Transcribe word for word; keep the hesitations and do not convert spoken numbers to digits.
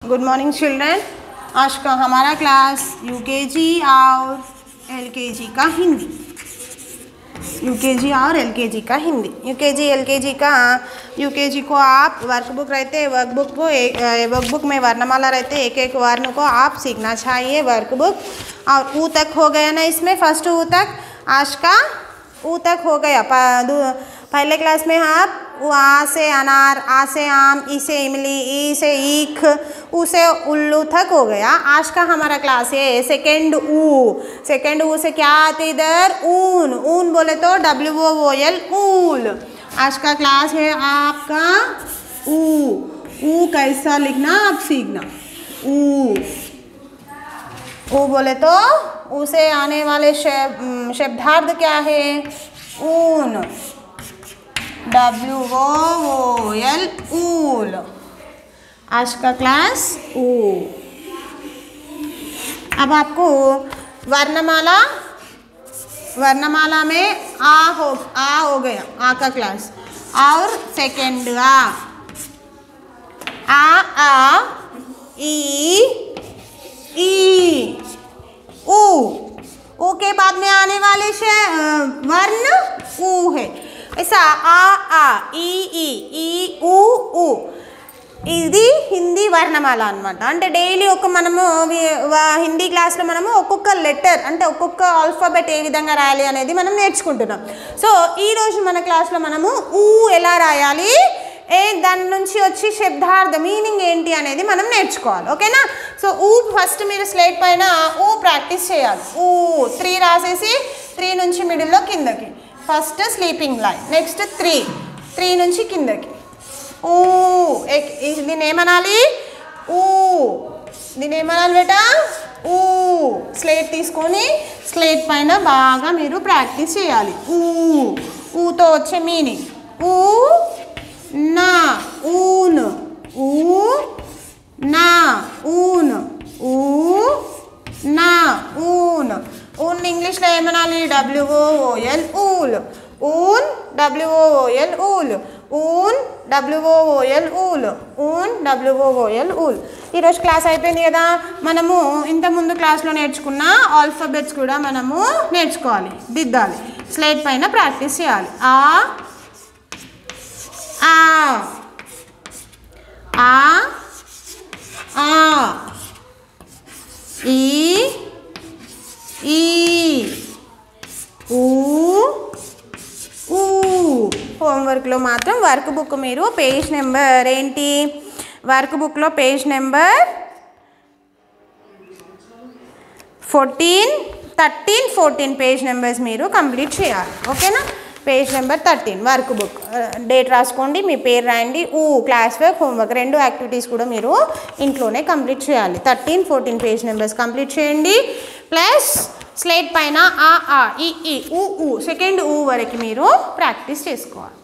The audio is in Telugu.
Good morning children. आज का हमारा क्लास यूकेजी और एलकेजी का हिंदी यूकेजी और एलकेजी का हिंदी यूकेजी एलकेजी का यूकेजी को आप वर्कबुक रहते वर्कबुक को वर्कबुक में वर्णमाला रहते एक एक वर्ण को आप सीखना चाहिए वर्कबुक। और ऊ तक हो गया ना, इसमें फर्स्ट ऊ तक आज का ऊ तक हो गया। पहले क्लास में आप आ से अनार, आ से आम, ई से इमली, ई से ईख, ऊ से उल्लू तक हो गया। आज का हमारा क्लास है सेकेंड ऊ। सेकेंड ऊ से क्या आते इधर? ऊन। ऊन बोले तो W O O L wool. आज का क्लास है आपका ऊ। ऊ कैसा लिखना आप सीखना। ऊ ऊ बोले तो ऊ से आने वाले शब्दार्थ क्या है? ऊन। W O O L wool. आज का क्लास ऊ। अब आपको वर्णमाला वर्णमाला में आ हो आ हो गया, आ का क्लास। और सेकेंड आ आ आ ई ई ऊ। ऊ के बाद में आने वाले वर्ण ऊ है। ऐसा आ आ ఈ ఈ ఈ ఊ ఊ ఇది హిందీ వర్ణమాల అన్నమాట। అంటే డైలీ ఒక మనము హిందీ క్లాస్లో మనము ఒక్కొక్క లెటర్ అంటే ఒక్కొక్క ఆల్ఫాబెట్ ఏ విధంగా రాయాలి అనేది మనం నేర్చుకుంటున్నాం। సో ఈరోజు మన క్లాస్లో మనము ఊ ఎలా రాయాలి, ఏ దాని నుంచి వచ్చి శబ్దార్థ మీనింగ్ ఏంటి అనేది మనం నేర్చుకోవాలి, ఓకేనా? సో ఊ ఫస్ట్ మీరు స్లేట్ పైన ఊ ప్రాక్టీస్ చేయాలి। ఊ త్రీ రాసేసి త్రీ నుంచి మిడిల్లో కిందకి first sleeping line, next three three నుంచి కిందకి ఊ। దీన్ని ఏమనాలి? ఊ। దీన్ని ఏమనాలి బేటా? ఊ। స్లేట్ తీసుకొని స్లేట్ పైన బాగా మీరు ప్రాక్టీస్ చేయాలి। ఊ ఊతో వచ్చే మీనింగ్ ఊ నా ఊన్, ఊ నా ఊన్, ఊ నా ఊన్। ఊన్ ఇంగ్లీష్లో ఏమనాలి? W O O L wool. ఊన్ W O O L wool. ఊన్ W O O L wool. ఊన్ W O O L wool. ఈరోజు క్లాస్ అయిపోయింది కదా। మనము ఇంతకుముందు క్లాస్లో నేర్చుకున్న ఆల్ఫాబెట్స్ కూడా మనము నేర్చుకోవాలి, దిద్దాలి, స్లేట్ పైన ప్రాక్టీస్ చేయాలి। ఆ ఆ ఆ ఆ ఈ ఈ ఊ ఊ। హోంవర్క్లో మాత్రం వర్క్ బుక్ మీరు పేజ్ నెంబర్ ఏంటి? వర్క్ బుక్లో page number fourteen thirteen fourteen page numbers మీరు కంప్లీట్ చేయాలి, ఓకేనా? Page number thirteen work book date రాసుకోండి, మీ పేరు రాయండి, ఊ క్లాస్ వర్క్ హోంవర్క్ రెండు యాక్టివిటీస్ కూడా మీరు ఇంట్లోనే కంప్లీట్ చేయాలి। Thirteen fourteen page numbers complete చేయండి। ప్లస్ స్లేట్ పైన ఆ ఆ ఈ ఈ ఊ ఊ సెకండ్ ఊ వరకు మీరు ప్రాక్టీస్ చేసుకోవాలి।